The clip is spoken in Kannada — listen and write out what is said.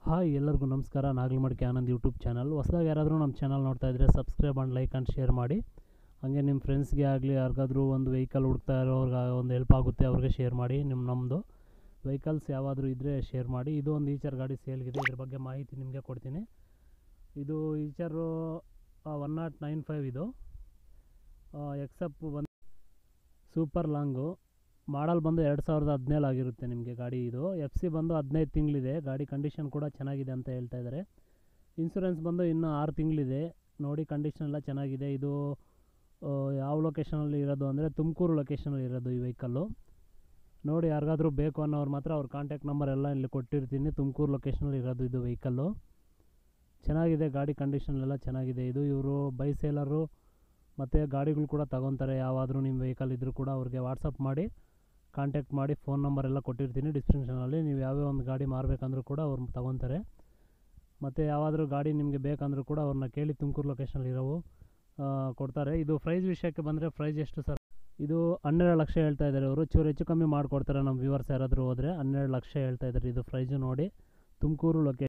ಹಾಯ್ ಎಲ್ಲರಿಗೂ ನಮಸ್ಕಾರ. Nagalamadike Anand YouTube channel. ಹೊಸದಾಗಿ ಯಾರಾದರೂ ನಮ್ಮ ಚಾನಲ್ ನೋಡ್ತಾ ಇದ್ದರೆ subscribe and like and share ಮಾಡಿ. ಹಾಗೆ ನಿಮ್ಮ ಫ್ರೆಂಡ್ಸ್ಗೆ ಆಗಲಿ ಯಾರಿಗಾದ್ರೂ ಒಂದು ವೆಹಿಕಲ್ ಹುಡುಕ್ತಾ ಇರೋರ್ಗೆ ಒಂದು ಹೆಲ್ಪ್ ಆಗುತ್ತೆ, ಅವ್ರಿಗೆ ಶೇರ್ ಮಾಡಿ. ನಮ್ಮದು ವೆಹಿಕಲ್ಸ್ ಯಾವಾದರೂ ಇದ್ದರೆ ಶೇರ್ ಮಾಡಿ. ಇದು ಒಂದು ಈಚರ್ ಗಾಡಿ ಸೇಲ್ಗಿದೆ, ಇದ್ರ ಬಗ್ಗೆ ಮಾಹಿತಿ ನಿಮಗೆ ಕೊಡ್ತೀನಿ. ಇದು ಈಚರು 1095 ಇದು ಎಕ್ಸೆಪ್ ಬಂದು ಸೂಪರ್ ಲಾಂಗು. ಮಾಡಲ್ ಬಂದು 2017 ಆಗಿರುತ್ತೆ ನಿಮಗೆ ಗಾಡಿ. ಇದು FC ಬಂದು 15 ತಿಂಗಳಿದೆ. ಗಾಡಿ ಕಂಡೀಷನ್ ಕೂಡ ಚೆನ್ನಾಗಿದೆ ಅಂತ ಹೇಳ್ತಾ ಇದ್ದಾರೆ. ಇನ್ಸೂರೆನ್ಸ್ ಬಂದು ಇನ್ನೂ 6 ತಿಂಗಳಿದೆ. ನೋಡಿ ಕಂಡೀಷನ್ ಎಲ್ಲ ಚೆನ್ನಾಗಿದೆ. ಇದು ಯಾವ ಲೊಕೇಶನಲ್ಲಿ ಇರೋದು ಅಂದರೆ ತುಮಕೂರು ಲೊಕೇಶನಲ್ಲಿ ಇರೋದು ಈ ವೆಹಿಕಲ್ಲು. ನೋಡಿ ಯಾರಿಗಾದ್ರೂ ಬೇಕು ಅನ್ನೋರು ಮಾತ್ರ ಅವ್ರ ಕಾಂಟ್ಯಾಕ್ಟ್ ನಂಬರ್ ಎಲ್ಲ ಇಲ್ಲಿ ಕೊಟ್ಟಿರ್ತೀನಿ. ತುಮಕೂರು ಲೊಕೇಶನಲ್ಲಿ ಇರೋದು ಇದು ವೆಹಿಕಲ್ಲು. ಚೆನ್ನಾಗಿದೆ ಗಾಡಿ, ಕಂಡೀಷನ್ ಎಲ್ಲ ಚೆನ್ನಾಗಿದೆ. ಇದು ಇವರು ಬೈ ಸೇಲರು ಮತ್ತು ಗಾಡಿಗಳು ಕೂಡ ತಗೊತಾರೆ. ಯಾವಾದರೂ ನಿಮ್ಮ ವೆಹಿಕಲ್ ಇದ್ದರೂ ಕೂಡ ಅವ್ರಿಗೆ ವಾಟ್ಸಪ್ ಮಾಡಿ ಕಾಂಟ್ಯಾಕ್ಟ್ ಮಾಡಿ. ಫೋನ್ ನಂಬರ್ ಎಲ್ಲ ಕೊಟ್ಟಿರ್ತೀನಿ ಡಿಸ್ಕ್ರಿಪ್ಷನಲ್ಲಿ. ನೀವು ಯಾವ್ಯಾವ ಒಂದು ಗಾಡಿ ಮಾರಬೇಕಂದ್ರೂ ಕೂಡ ಅವ್ರು ತಗೊತಾರೆ. ಮತ್ತು ಯಾವಾದರೂ ಗಾಡಿ ನಿಮಗೆ ಬೇಕಂದ್ರೂ ಕೂಡ ಅವ್ರನ್ನ ಕೇಳಿ ತುಮಕೂರು ಲೊಕೇಶನಲ್ಲಿ ಇರೋವು ಕೊಡ್ತಾರೆ. ಇದು ಪ್ರೈಸ್ ವಿಷಯಕ್ಕೆ ಬಂದರೆ ಪ್ರೈಸ್ ಎಷ್ಟು ಸರ್? ಇದು 12 ಲಕ್ಷ ಹೇಳ್ತಾ ಇದ್ದಾರೆ ಅವರು. ಚೂರು ಹೆಚ್ಚು ಕಮ್ಮಿ ಮಾಡಿಕೊಡ್ತಾರೆ ನಮ್ಮ ವ್ಯೂವರ್ಸ್ ಯಾರಾದರೂ ಹೋದರೆ. 12 ಲಕ್ಷ ಹೇಳ್ತಾ ಇದ್ದಾರೆ ಇದು ಪ್ರೈಸು. ನೋಡಿ ತುಮಕೂರು ಲೊಕೇಶನ್.